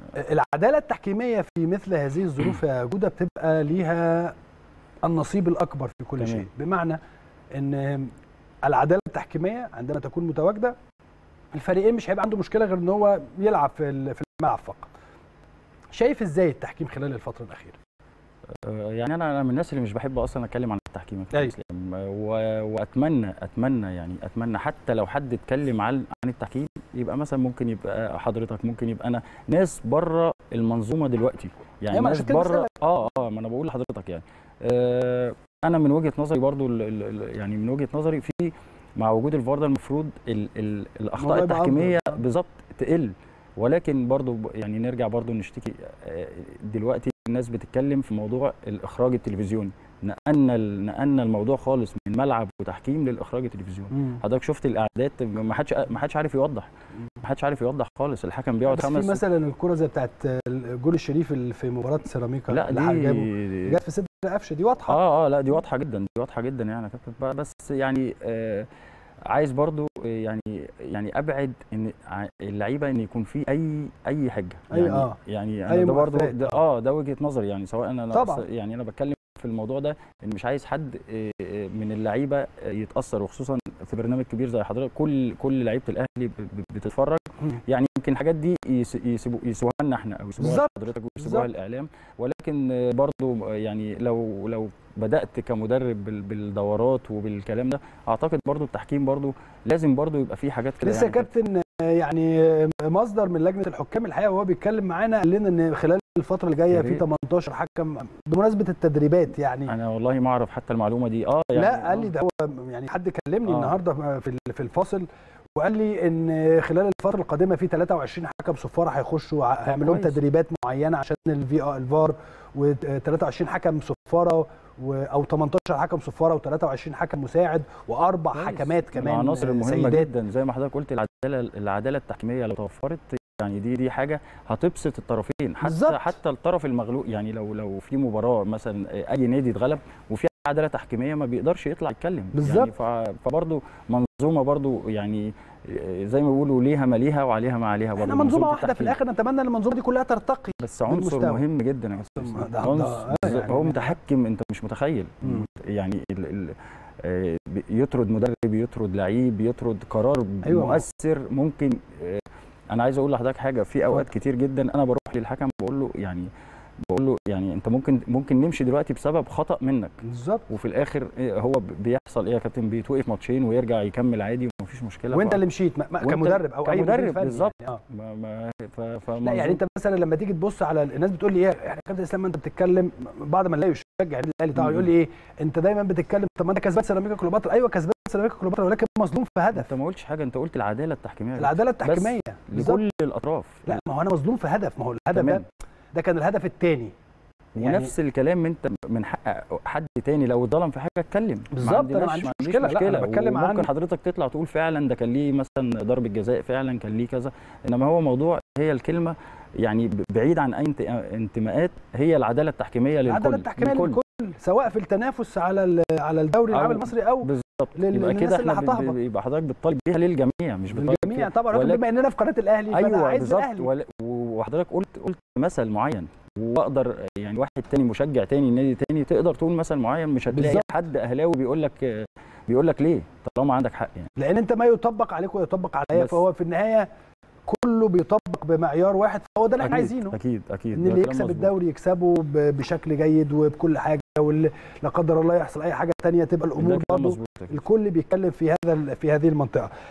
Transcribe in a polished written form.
العداله التحكيميه في مثل هذه الظروف يا جوده بتبقى ليها النصيب الاكبر في كل شيء، بمعنى ان العداله التحكيميه عندما تكون متواجده الفريقين مش هيبقى عنده مشكله غير ان هو يلعب في الملعب فقط. شايف ازاي التحكيم خلال الفتره الاخيره؟ يعني انا من الناس اللي مش بحب اصلا اتكلم عن التحكيم في الاسلام، واتمنى حتى لو حد اتكلم عن التحكيم يبقى مثلا ممكن يبقى حضرتك، ممكن يبقى انا، ناس بره المنظومه دلوقتي، يعني ناس بره. ما انا بقول لحضرتك يعني انا من وجهه نظري برضو يعني من وجهه نظري في مع وجود الفار ده المفروض الاخطاء التحكيميه بالظبط تقل، ولكن برضو يعني نرجع برضو نشتكي دلوقتي الناس بتتكلم في موضوع الاخراج التلفزيوني، نقلنا الموضوع خالص من ملعب وتحكيم للاخراج التلفزيوني. حضرتك شفت الاعداد، ما حدش عارف يوضح، خالص. الحكم بيقعد 5 في مثلا الكره زي بتاعت الجول الشريف في مباراه سيراميكا، لا دي جت في صدر قفشه، دي واضحه. لا دي واضحه جدا، يعني يا كابتن. بس يعني عايز برضو يعني ابعد ان اللعيبه ان يكون في اي حاجه، يعني انا ده برضو ده وجهه نظري، يعني سواء انا يعني انا بتكلم في الموضوع ده ان مش عايز حد من اللعيبه يتاثر، وخصوصا في برنامج كبير زي حضرتك كل لعيبه الاهلي بتتفرج، يعني يمكن الحاجات دي يسيبوها لنا احنا او يسيبوها لحضرتك ويسيبوها للاعلام، ولكن برضو يعني لو بدات كمدرب بالدورات وبالكلام ده، اعتقد برضو التحكيم برضو لازم برضو يبقى فيه حاجات كده. لسه يعني كابتن يعني مصدر من لجنه الحكام الحقيقه وهو بيتكلم معانا قال لنا ان خلال الفتره اللي جايه في 18 حكم بمناسبه التدريبات. يعني انا والله ما اعرف حتى المعلومه دي. يعني لا قال لي ده هو يعني حد كلمني النهارده في الفاصل وقال لي ان خلال الفتره القادمه في 23 حكم صفاره هيخشوا هيعمل لهم تدريبات معينه عشان الفار، و23 حكم صفاره او 18 حكم صفاره و23 حكم مساعد واربع حكمات كمان عناصر مهمه جدا زي ما حضرتك قلت. العداله التحكيميه لو توفرت يعني دي حاجه هتبسط الطرفين، حتى الطرف المغلوب. يعني لو في مباراه مثلا اي نادي اتغلب وفي عداله تحكيميه ما بيقدرش يطلع يتكلم بالظبط. يعني فبرضه منظومه برضه يعني زي ما بيقولوا ليها ما ليها وعليها ما عليها، برضه منظومه واحده في الاخر. نتمنى ان المنظومه دي كلها ترتقي، بس عنصر مهم جدا يا استاذ. هو متحكم، انت مش متخيل يعني يطرد مدرب، يطرد لعيب، يطرد قرار مؤثر ممكن. انا عايز اقول لحضرتك حاجه، في اوقات كتير جدا انا بروح للحكم بقول له يعني انت ممكن نمشي دلوقتي بسبب خطأ منك بالظبط، وفي الاخر هو بيحصل ايه يا كابتن؟ بيتوقف ماتشين ويرجع يكمل عادي ومفيش مشكله، وانت اللي مشيت كمدرب او اي مدرب بالظبط. يعني لا يعني انت مثلا لما تيجي تبص على الناس بتقول لي ايه يعني كابتن اسلام، انت بتتكلم بعد ما نلاقي يشجع الاهلي طبعا يقول لي ايه انت دايما بتتكلم، طب ما انت كسبان سيراميكا كليوباترا. ايوه كسبان سيراميكا كليوباترا ولكن مظلوم في هدف. انت ما قلتش حاجه، انت قلت العداله التحكيميه، العداله التحكيميه لكل الاطراف. لا ما هو انا مظلوم في هدف، ما هو الهدف ده كان الهدف الثاني، ونفس يعني الكلام انت من حق حد تاني لو اتظلم في حاجه اتكلم بالظبط. انا ما عنديش مشكله. لا انا بتكلم عن ممكن حضرتك تطلع تقول فعلا ده كان ليه مثلا ضربه جزاء، فعلا كان ليه كذا، انما هو موضوع هي الكلمه يعني بعيد عن اي انتماءات، هي العداله التحكيميه للكل. العداله التحكيميه للكل سواء في التنافس على الدوري العام المصري او بالظبط. يبقى كده احنا يبقى حضرتك بتطالب بيها للجميع، مش بتطالب للجميع طبعا، بما اننا في قناه الاهلي فانا عايز الاهلي. وحضرتك قلت مثل معين، واقدر يعني واحد تاني مشجع تاني نادي تاني تقدر تقول مثل معين، مش هتلاقي بالزبط. حد اهلاوي بيقول لك ليه طالما عندك حق يعني، لان انت ما يطبق عليك ويطبق عليا، فهو في النهايه كله بيطبق بمعيار واحد، فهو ده اللي احنا عايزينه. اكيد ان اللي يكسب الدوري يكسبه بشكل جيد وبكل حاجه، واللي لا قدر الله يحصل اي حاجه ثانيه تبقى الامور برضه الكل بيتكلم في هذه المنطقه.